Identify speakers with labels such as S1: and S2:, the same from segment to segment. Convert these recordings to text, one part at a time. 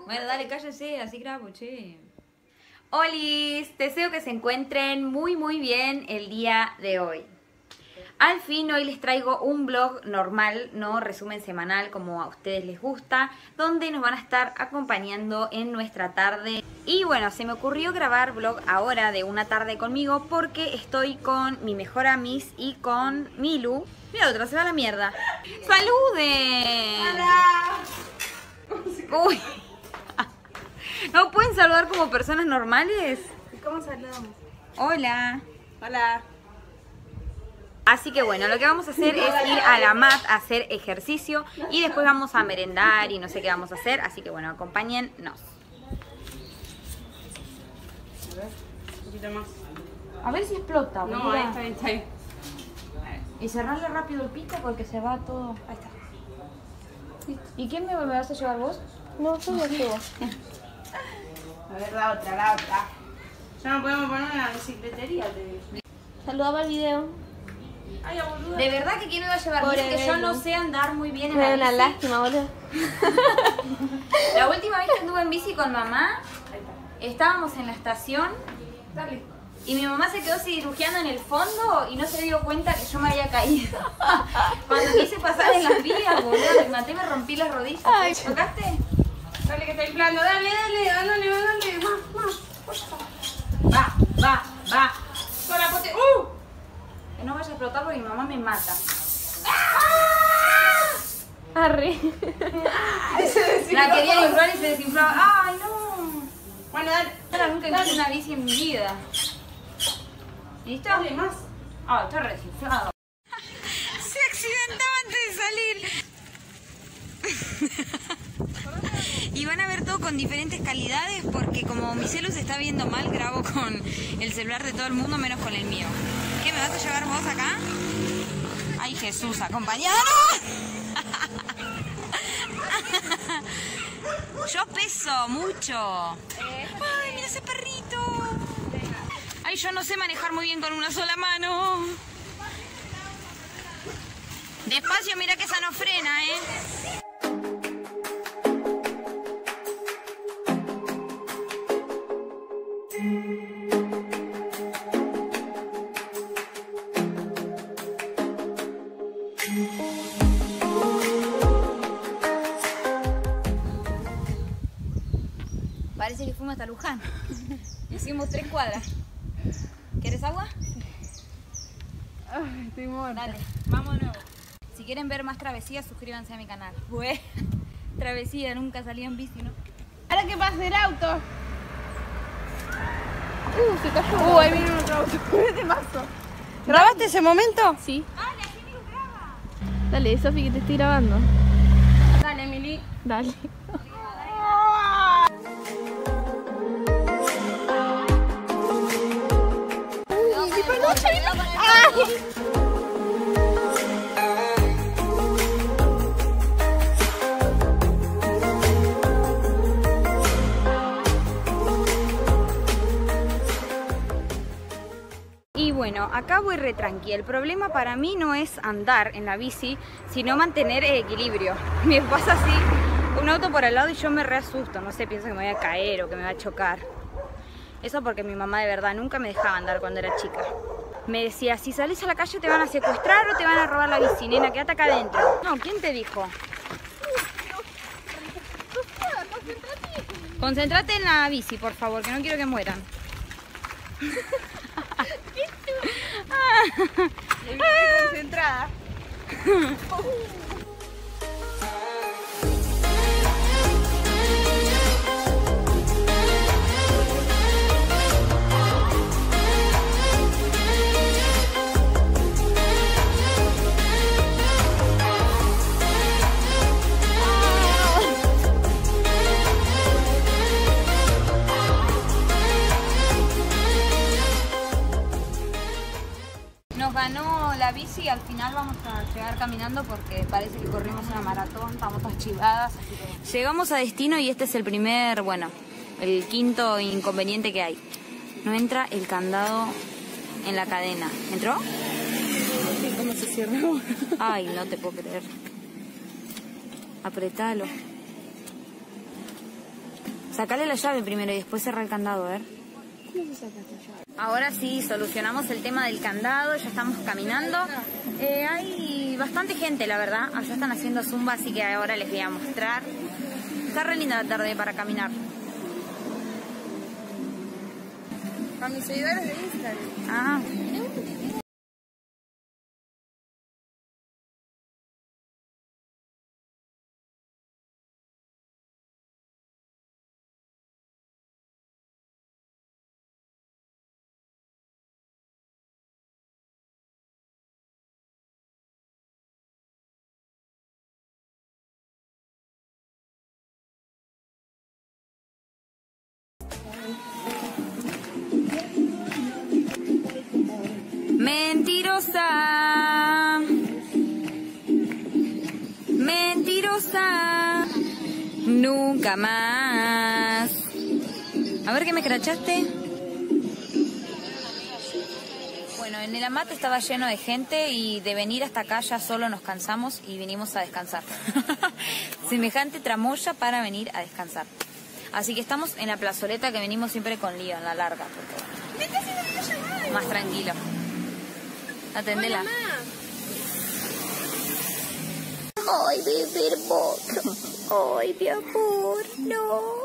S1: Bueno, dale, cállese, así grabo, che. Olis, deseo que se encuentren muy bien el día de hoy. Al fin hoy les traigo un vlog normal, no resumen semanal como a ustedes les gusta, donde nos van a estar acompañando en nuestra tarde. Y bueno, se me ocurrió grabar vlog ahora de una tarde conmigo porque estoy con mi mejor amis y con Milu. Mira, otra se va a la mierda. ¡Saluden!
S2: ¡Hola!
S1: Uy. ¿No pueden saludar como personas normales?
S2: ¿Cómo saludamos?
S1: Hola.
S2: Hola.
S1: Así que bueno, lo que vamos a hacer es ir a la mat a hacer ejercicio y después vamos a merendar y no sé qué vamos a hacer. Así que bueno, acompáñennos.
S2: A ver, un poquito más.
S1: A ver si explota.
S2: No, ahí está, ahí está. Ahí.
S1: Y cerrarle rápido el pico porque se va todo.
S2: Ahí está.
S1: ¿Y quién me vas a llevar vos?
S3: No, yo lo llevo.
S2: A ver, la otra. Ya no podemos poner una bicicletería, te digo.
S3: Saludaba el video.
S2: Ay, boluda.
S1: ¿De verdad que quién me va a llevar?
S3: Pobre
S1: Dice que yo
S3: Belu.
S1: no sé andar muy bien en
S3: Me da
S1: la
S3: una
S1: bici.
S3: lástima, boludo.
S1: La última vez que anduve en bici con mamá,
S2: Ahí está.
S1: estábamos en la estación
S2: Dale.
S1: y mi mamá se quedó cirugiando en el fondo y no se dio cuenta que yo me había caído. Cuando quise pasar en las vías, boludo, me maté, me rompí las rodillas.
S3: Ay.
S1: ¿Tocaste?
S2: Dale que está inflando. Dale. Más. Va. Con la pote.
S1: Que no vaya a explotar porque mi mamá me mata.
S3: Arre.
S1: La quería inflar y se desinflaba. ¡Ay, no!
S2: Bueno, dale.
S1: Yo nunca hice una bici en mi vida. ¿Listo?
S2: Dale más.
S1: Ah, está re desinflado. Se accidentaba antes de salir. Y van a ver todo con diferentes calidades porque como mi celu se está viendo mal, grabo con el celular de todo el mundo menos con el mío. ¿Qué, me vas a llevar vos acá? Ay, Jesús, acompañado. Yo peso mucho. Ay, mira ese perrito. Ay, yo no sé manejar muy bien con una sola mano. Despacio, mira que esa no frena, ¿eh? Parece que fuimos hasta Luján. Hicimos 3 cuadras. ¿Quieres agua?
S3: Ay, estoy muerta.
S1: Dale, vamos de nuevo. Si quieren ver más travesías, suscríbanse a mi canal. Bueno, travesía, nunca salí en bici, ¿no?
S3: Ahora que pase el auto. Se cayó. Ahí viene otro auto. De mazo.
S2: ¿Grabaste ese momento?
S3: Sí.
S1: ¡Ah, la gente lo graba!
S3: Dale, Sofi, que te estoy grabando.
S2: Dale, Emily.
S3: Dale.
S1: Y bueno, acá voy re tranqui. El problema para mí no es andar en la bici, sino mantener el equilibrio. Me pasa así, un auto por al lado y yo me re asusto. No sé, pienso que me voy a caer o que me va a chocar. Eso porque mi mamá de verdad nunca me dejaba andar cuando era chica. Me decía, si sales a la calle te van a secuestrar o te van a robar la bici, nena, quédate acá adentro. No, ¿quién te dijo? Concéntrate en la bici, por favor, que no quiero que mueran.
S2: Concentrada.
S1: Nos ganó la bici y al final vamos a llegar caminando porque parece que corrimos una maratón, estamos todas chivadas. Llegamos a destino y este es el primer, bueno, el quinto inconveniente que hay. No entra el candado en la cadena. ¿Entró?
S3: ¿Cómo se cierra?
S1: Ay, no te puedo creer. Apretalo. Sacale la llave primero y después cerrar el candado, a ver. Ahora sí, solucionamos el tema del candado, ya estamos caminando. Hay bastante gente, la verdad. Allá están haciendo zumba, así que ahora les voy a mostrar. Está re linda la tarde para caminar.
S3: A mis seguidores de Instagram.
S1: Ah. Mentirosa, mentirosa, nunca más. A ver, ¿qué me escrachaste? Bueno, en el Amate estaba lleno de gente y de venir hasta acá ya solo nos cansamos y vinimos a descansar. Semejante tramoya para venir a descansar. Así que estamos en la plazoleta que venimos siempre con Lío, en la larga. Porque, bueno, más tranquilo. Atendela. Ay, bebé hermoso. Ay, mi amor, no.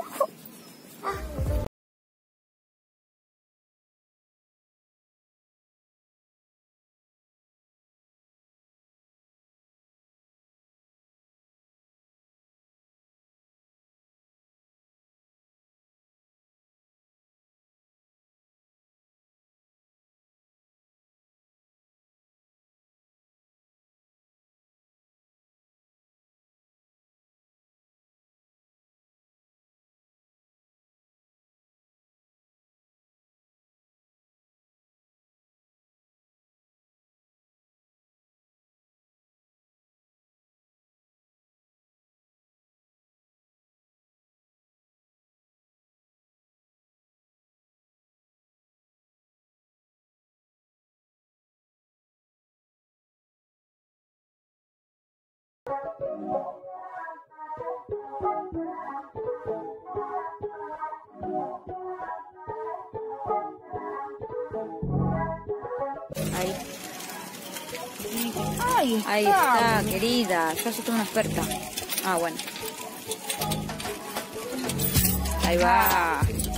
S1: Ahí. Ahí está, querida. Yo soy una experta. Ah, bueno. Ahí va.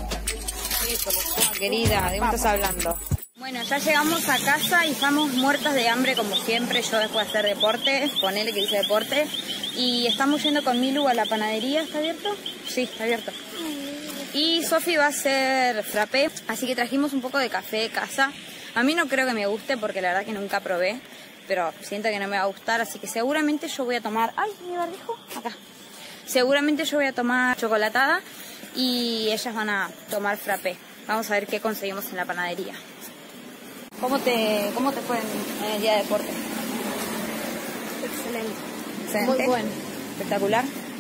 S1: Querida, ¿de qué estás hablando? Bueno, ya llegamos a casa y estamos muertas de hambre como siempre. Yo después de hacer deporte, ponele que hice deporte. Y estamos yendo con Milu a la panadería. ¿Está abierto? Sí, está abierto. Y Sofi va a hacer frappé, así que trajimos un poco de café de casa. A mí no creo que me guste porque la verdad que nunca probé, pero siento que no me va a gustar, así que seguramente yo voy a tomar... ¡Ay, mi barbijo! Acá. Seguramente yo voy a tomar chocolatada y ellas van a tomar frappé. Vamos a ver qué conseguimos en la panadería. ¿Cómo te fue en el día de deporte?
S3: Excelente.
S1: ¿Excelente?
S3: Muy bueno.
S1: Espectacular.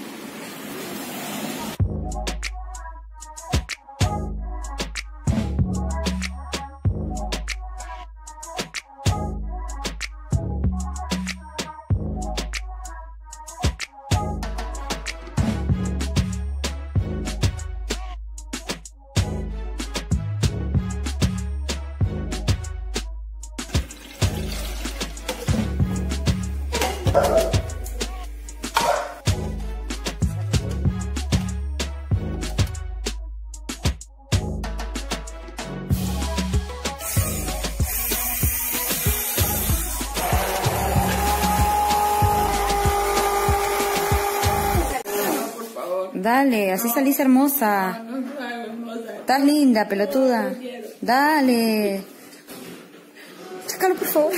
S1: Dale, así salís hermosa. Estás linda, pelotuda. Dale. Sácalo, por favor.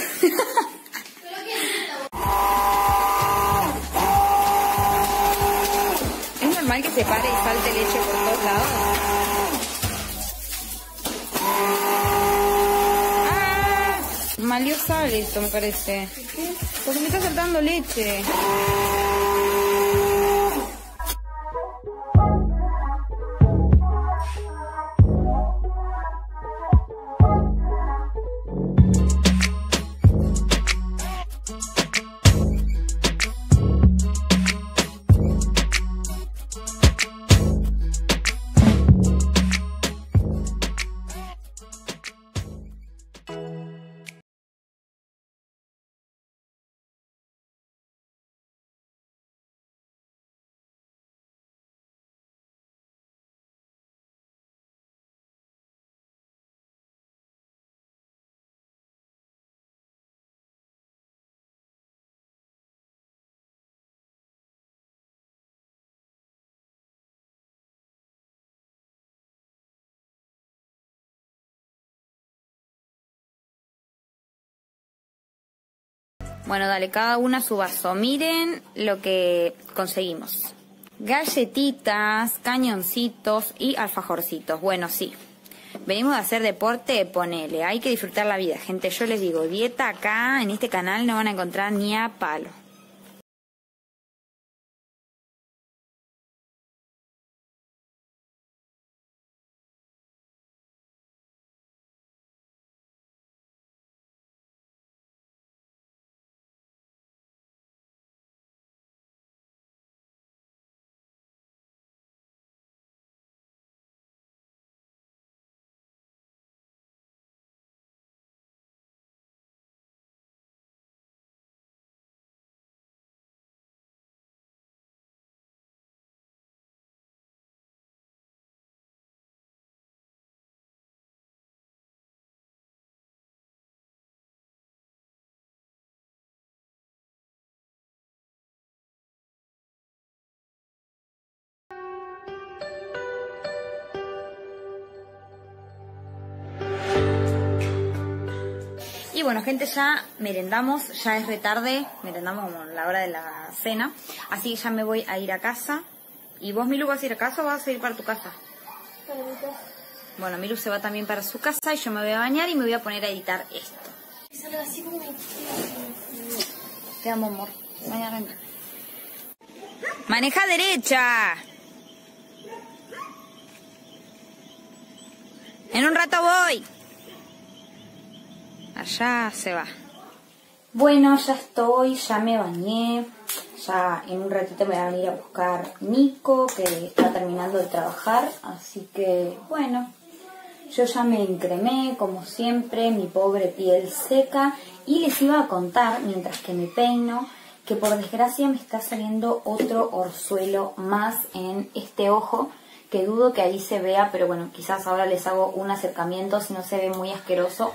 S1: ¿Es normal que se pare y salte leche por todos lados? ¡Ah! Malio sale esto, me parece. Porque me está saltando leche. Bueno, dale, cada una su vaso. Miren lo que conseguimos. Galletitas, cañoncitos y alfajorcitos. Bueno, sí. Venimos a hacer deporte, ponele. Hay que disfrutar la vida, gente. Yo les digo, dieta acá en este canal no van a encontrar ni a palo. Y bueno, gente, ya merendamos, ya es retarde, merendamos como la hora de la cena, así que ya me voy a ir a casa. ¿Y vos, Milu, vas a ir a casa o vas a ir para tu casa?
S3: Para mi casa.
S1: Bueno, Milu se va también para su casa y yo me voy a bañar y me voy a poner a editar esto.
S3: Salga así como me...
S1: Te amo, amor. Mañana venga. ¡Maneja derecha! En un rato voy. Allá se va. Bueno, ya estoy, ya me bañé. Ya en un ratito me va a venir a buscar Nico, que está terminando de trabajar. Así que, bueno, yo ya me encremé, como siempre, mi pobre piel seca. Y les iba a contar, mientras que me peino, que por desgracia me está saliendo otro orzuelo más en este ojo, que dudo que ahí se vea, pero bueno, quizás ahora les hago un acercamiento si no se ve muy asqueroso.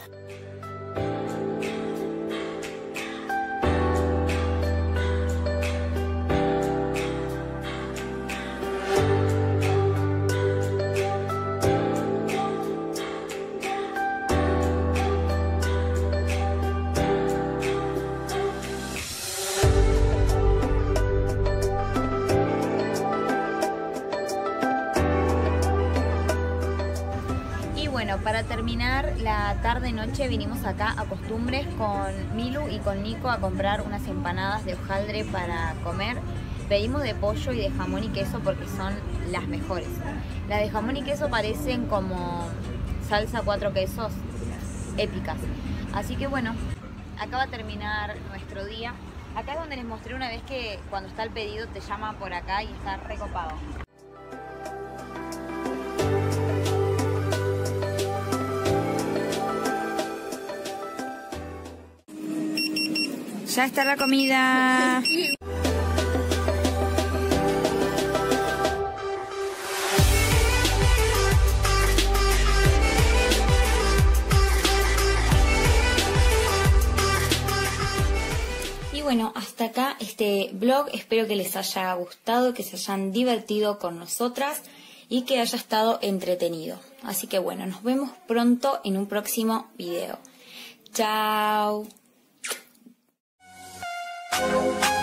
S1: Bueno, para terminar la tarde-noche vinimos acá a Costumbres con Milu y con Nico a comprar unas empanadas de hojaldre para comer. Pedimos de pollo y de jamón y queso porque son las mejores. Las de jamón y queso parecen como salsa 4 quesos, épicas. Así que bueno, acá va a terminar nuestro día. Acá es donde les mostré una vez que cuando está el pedido te llama por acá y está recopado. Ya está la comida. Y bueno, hasta acá este vlog. Espero que les haya gustado, que se hayan divertido con nosotras y que haya estado entretenido. Así que bueno, nos vemos pronto en un próximo video. Chao.